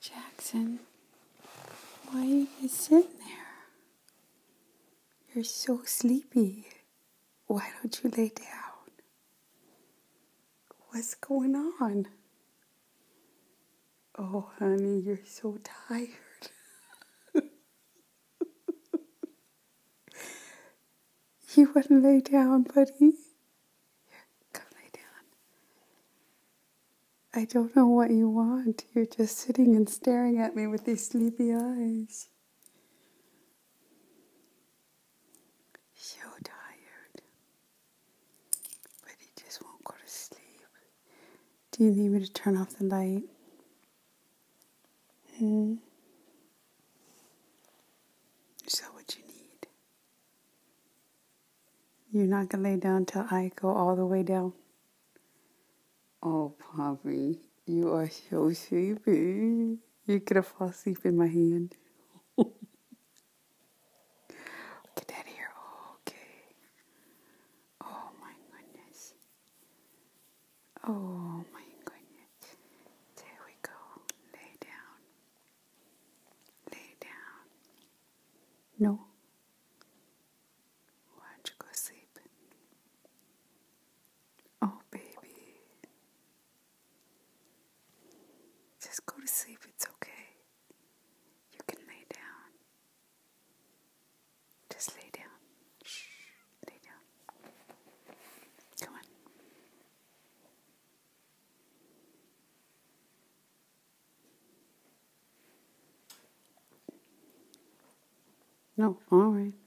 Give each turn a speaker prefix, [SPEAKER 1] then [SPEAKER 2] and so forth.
[SPEAKER 1] Jackson, why are you just sitting there? You're so sleepy. Why don't you lay down? What's going on? Oh, honey, you're so tired. You wouldn't lay down, buddy. Here, come lay down. I don't know what you want. You're just sitting and staring at me with these sleepy eyes. So tired. But he just won't go to sleep. Do you need me to turn off the light? Is that what you need? You're not going to lay down till I go all the way down? Oh, Poppy, you are so sleepy. You're going to fall asleep in my hand. Get out of here. Okay. Oh, my goodness. Oh, my goodness. There we go. Lay down. Lay down. No. Why don't you go sleep? Oh, baby. Just go to sleep. It's okay. You can lay down. Just lay down. Shh. Lay down. Come on. No. All right.